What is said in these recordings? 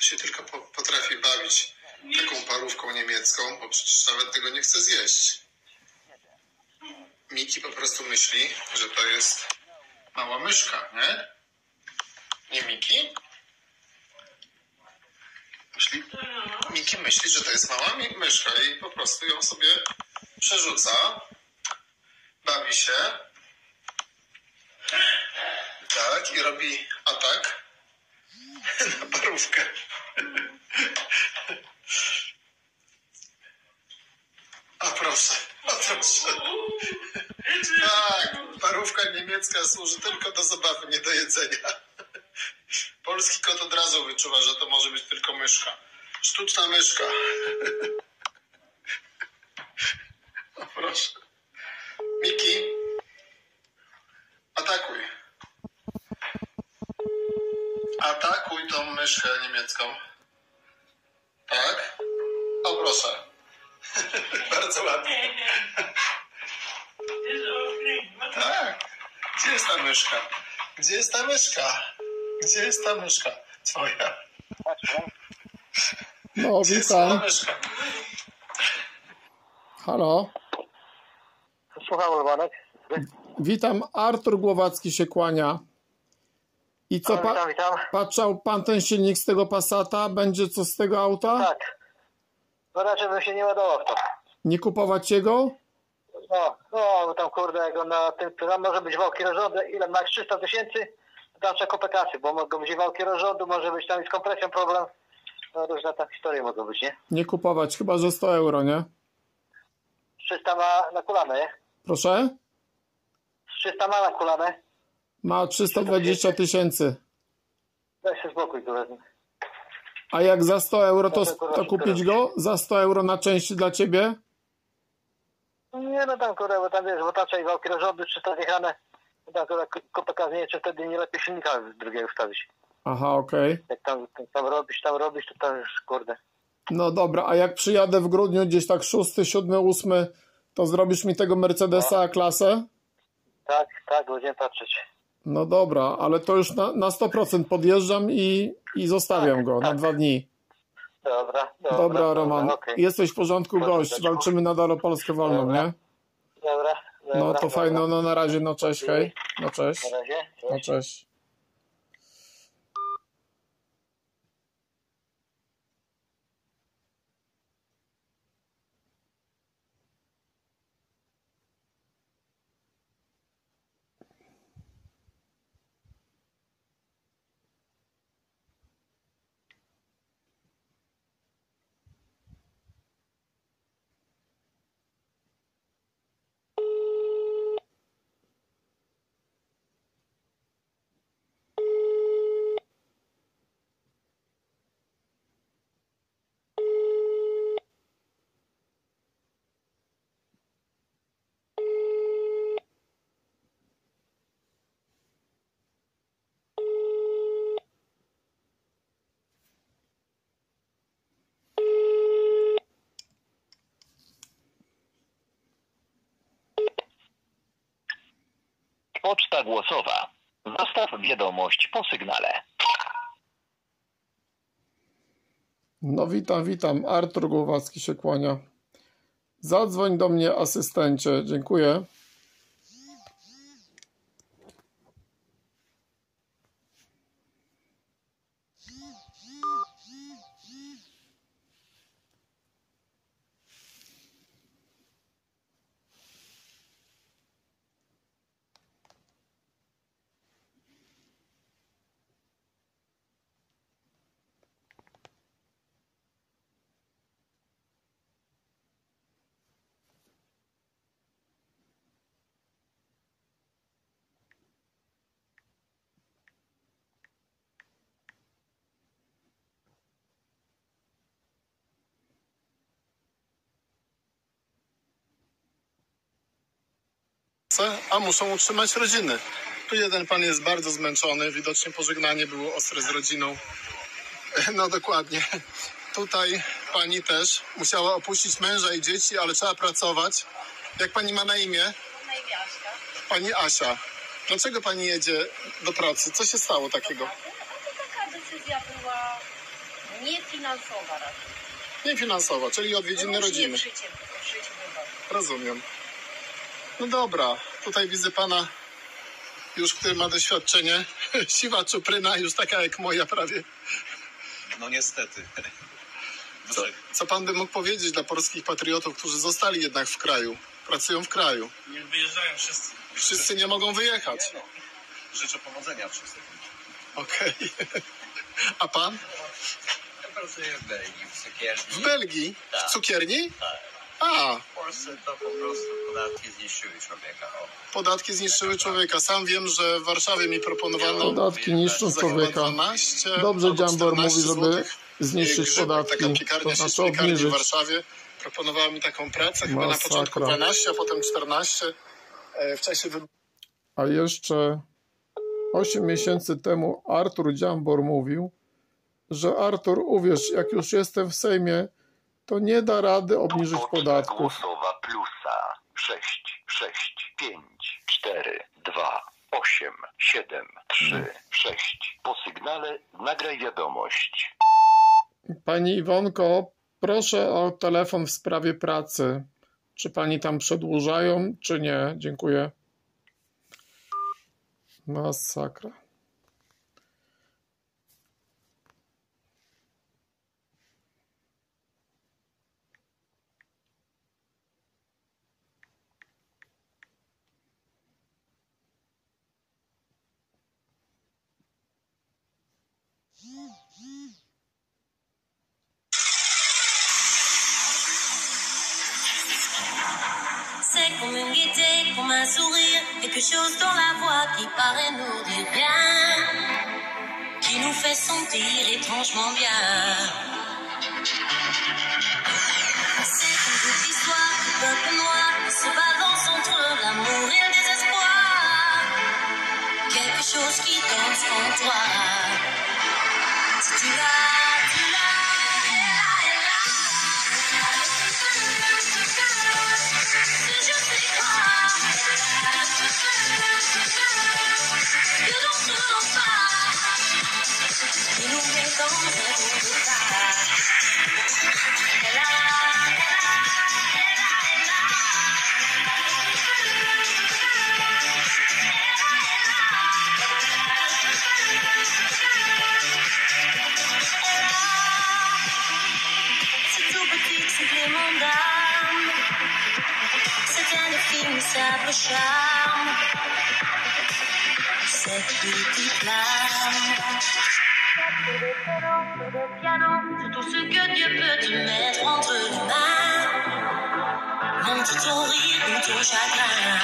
To się tylko potrafi bawić taką parówką niemiecką, bo przecież nawet tego nie chce zjeść. Miki po prostu myśli, że to jest mała myszka, nie? Nie Miki? Miki myśli, że to jest mała myszka i po prostu ją sobie przerzuca, bawi się, tak, i robi atak na parówkę. A proszę, Tak, parówka niemiecka służy tylko do zabawy, nie do jedzenia. Polski kot od razu wyczuwa, że to może być tylko myszka. Sztuczna myszka. O proszę. Miki, atakuj. Atakuj tą myszkę niemiecką. Tak? O proszę. Bardzo ładnie. Tak. Gdzie jest ta myszka? Gdzie jest ta myszka? Gdzie jest ta myszka? Twoja. No, Gdzie jest witam. ta myszka? Halo. Słucham, Urbanek. Witam, Artur Głowacki się kłania. I co, Witam. patrzał pan ten silnik z tego Passata? Będzie co z tego auta? Tak. No raczej bym się nie ładował w to. Nie kupować jego? No, tam kurde, jak on na tym, to tam może być wałki rozrządu, ile masz 300 000, tam trzeba kupę kasy, bo mogą być wałki rozrządu, może być tam i z kompresją problem. No różne takie historie mogą być, nie? Nie kupować, chyba że 100 euro, nie? 300 ma na kulane, nie? Proszę? 300 ma na kulane. Ma 320 000. Weź się spokój, kurde. A jak za 100 euro, to kupić go? Za 100 euro na części dla ciebie? Nie, no tam kurde, bo tam wiesz, bo tam trzeba i wałki rozrządu 300 zjechane. Tam kurde, kupę kasy, nie wiem, czy wtedy nie lepiej silnika drugiego wstawić. Aha, okej. Jak tam robisz, to tam już kurde. No dobra, a jak przyjadę w grudniu, gdzieś tak 6, 7, 8, to zrobisz mi tego Mercedesa A-klasę? Tak, będziemy patrzeć. No dobra, ale to już na 100% podjeżdżam i zostawiam go na 2 dni. Dobra, Roman. okay. Jesteś w porządku, gość. Walczymy nadal o Polskę wolną, nie? Dobra. No to fajno, no na razie, no cześć, hej. No cześć. Na razie. No cześć. Poczta głosowa. Zostaw wiadomość po sygnale. No witam. Artur Głowacki się kłania. Zadzwoń do mnie, asystencie. Dziękuję. A muszą utrzymać rodziny. Tu jeden pan jest bardzo zmęczony, widocznie pożegnanie było ostre z rodziną. No dokładnie. Tutaj pani też musiała opuścić męża i dzieci, ale trzeba pracować. Jak pani ma na imię? Na imię Asia. Pani Asia. Dlaczego pani jedzie do pracy? Co się stało takiego? To taka decyzja była Nie finansowa raczej. Nie finansowo, czyli odwiedziny rodziny. Życie bywa. Rozumiem. No dobra, tutaj widzę pana już, który ma doświadczenie. Siwa czupryna, już taka jak moja prawie. No niestety. Co pan by mógł powiedzieć dla polskich patriotów, którzy zostali jednak w kraju, pracują w kraju? Nie wyjeżdżają wszyscy. Wszyscy nie mogą wyjechać. No. Życzę powodzenia wszystkim. Okej. A pan? Ja pracuję w Belgii, w cukierni. W Belgii? Tak. W cukierni? Tak. A, W Polsce to po prostu podatki zniszczyły człowieka. O. podatki zniszczyły człowieka. Sam wiem, że w Warszawie mi proponowano Podatki niszczą za chyba człowieka. 12 Dobrze albo Dziambor 14 mówi, żeby złotych. zniszczyć Grzybek, podatki. Taka piekarnia, To znaczy piekarni w obniżyć. Warszawie. Proponowała mi taką pracę, chyba na Masakra. początku 12, a potem 14. W czasie A jeszcze 8 miesięcy temu Artur Dziambor mówił, że Artur, uwierz, jak już jestem w Sejmie, to nie da rady obniżyć podatków. Głosowa plusa 6, 6, 5, 4, 2, 8, 7, 3, 6. Po sygnale nagraj wiadomość. Pani Iwonko, proszę o telefon w sprawie pracy. Czy pani tam przedłużają, czy nie? Dziękuję. Masakra. C'est comme une gaieté, comme un sourire, quelque chose dans la voix qui paraît nous dire bien, qui nous fait sentir étrangement bien. C'est une petite histoire du peuple noir qui se balance entre l'amour et le désespoir, quelque chose qui danse en toi. Si tu l'as, tu l'as, elle a, elle a. Si je sais quoi, que l'on se rend pas, et nous met dans un bon départ. Elle a, elle a, elle a, elle a. C'est tout petit supplément d'âme, c'est un film simple charme, cette petite flamme. Sur des violons, sur des pianos, sur tout ce que Dieu peut te mettre entre les mains. Montre ton rire ou ton chagrin.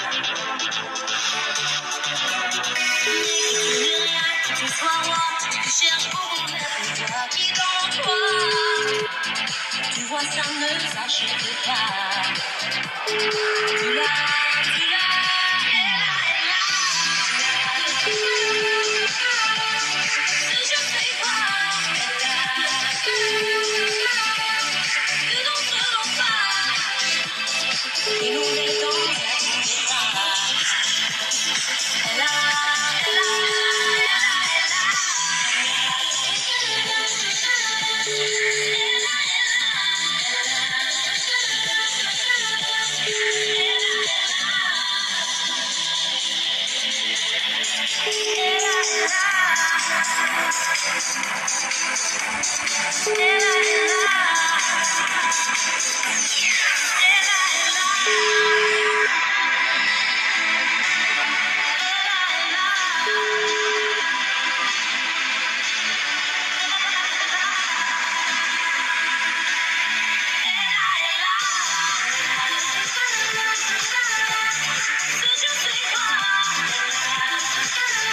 Que tu n'es rien, que tu sois roi, que tu cherches au bonheur, tu vois qui dans toi. Tu vois, ça ne s'achète pas. Tu l'as, elle a, elle a. Si je sais pas, que l'on se rend pas, et nous met dans un bon état. Elle a, elle a, elle a, elle a.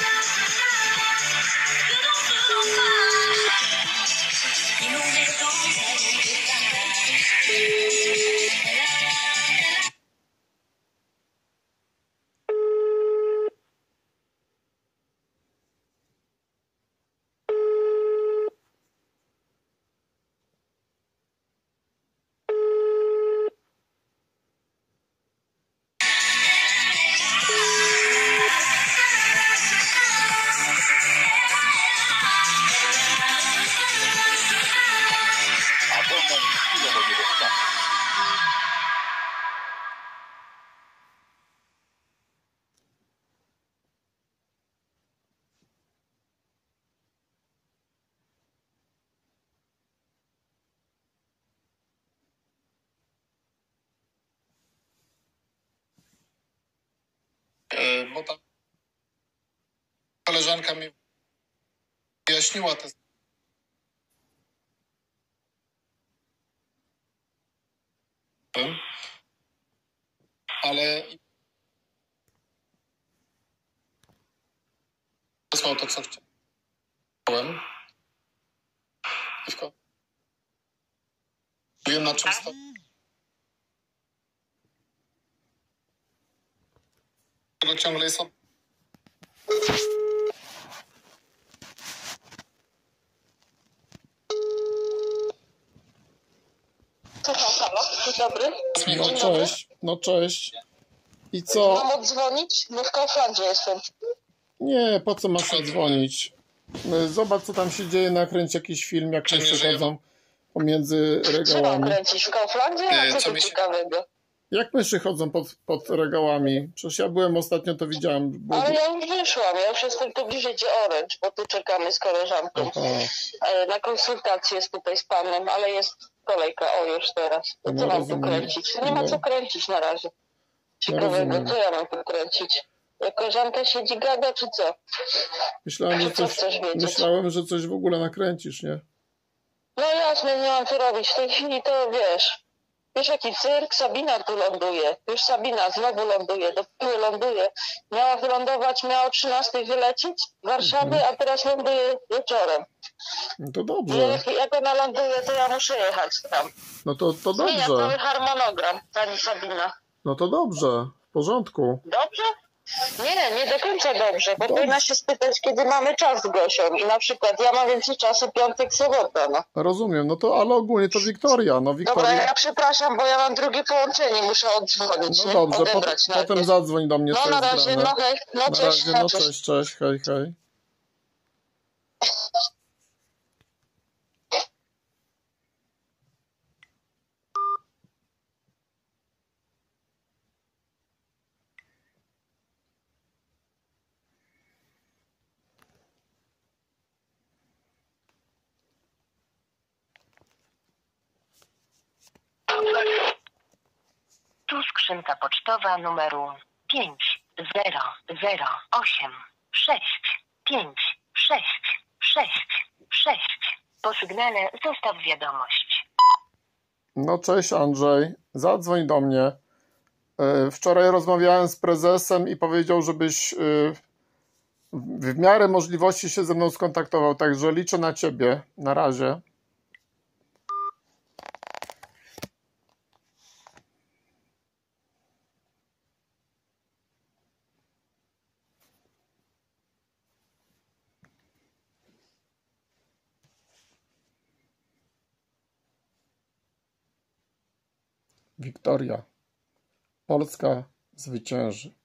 Que l'on se rend pas, et nous met dans koleżanka mi wyjaśniła te... Ale wysłał to, co chciałem. I w końcu wiem, na czym stoi. Tego ciągle jest... Halo, dzień dobry. No cześć, no cześć. I co? Mam odzwonić? No w Kauflandzie jestem. Nie, po co masz dzwonić? Zobacz, co tam się dzieje, nakręć jakiś film, jak myszy chodzą pomiędzy Co mam regałami. kręcić w Kauflandzie? A co tu ciekawego? Jak myszy chodzą pod regałami? Przecież ja byłem ostatnio, to widziałem. Ale ja już wyszłam, ja już jestem tu bliżej gdzie Orange, bo tu czekamy z koleżanką. Aha. Na konsultację jest tutaj z panem, ale jest kolejka, o już teraz. To No, co mam rozumiem. tu kręcić? Nie ma No. co kręcić na razie. Ciekawego, rozumiem. co ja mam tu kręcić? Jak koleżanka siedzi gada, czy co? Myślałem, że coś w ogóle nakręcisz, nie? No jasne, nie mam co robić. W tej chwili to wiesz jaki cyrk, Sabina tu ląduje. Już Sabina znowu ląduje, dopiero ląduje. Miała wylądować, miała o 13 wylecieć z Warszawy, a teraz ląduje wieczorem. No to dobrze. Jak ona ląduje, to ja muszę jechać tam. No to Zmienia cały dobrze. harmonogram, pani Sabina. No to dobrze. W porządku. Dobrze? Nie do końca dobrze, bo powinna się spytać, kiedy mamy czas z Gosią. I na przykład ja mam więcej czasu piątek, sobota, no. Rozumiem, no to, ale ogólnie to Wiktoria, no Dobra, Wiktoria. ja przepraszam, bo ja mam drugie połączenie, muszę odzwonić, No nie? dobrze, Odebrać potem najpierw. zadzwoń do mnie, No co na jest razie, grane. no hej, no Na cześć, razie, no cześć, hej, hej. Tu skrzynka pocztowa numeru 500865666. Po sygnale zostaw wiadomość. No cześć Andrzej, zadzwoń do mnie. Wczoraj rozmawiałem z prezesem i powiedział, żebyś w miarę możliwości się ze mną skontaktował, także liczę na ciebie. Na razie. Wiktoria. Polska zwycięży.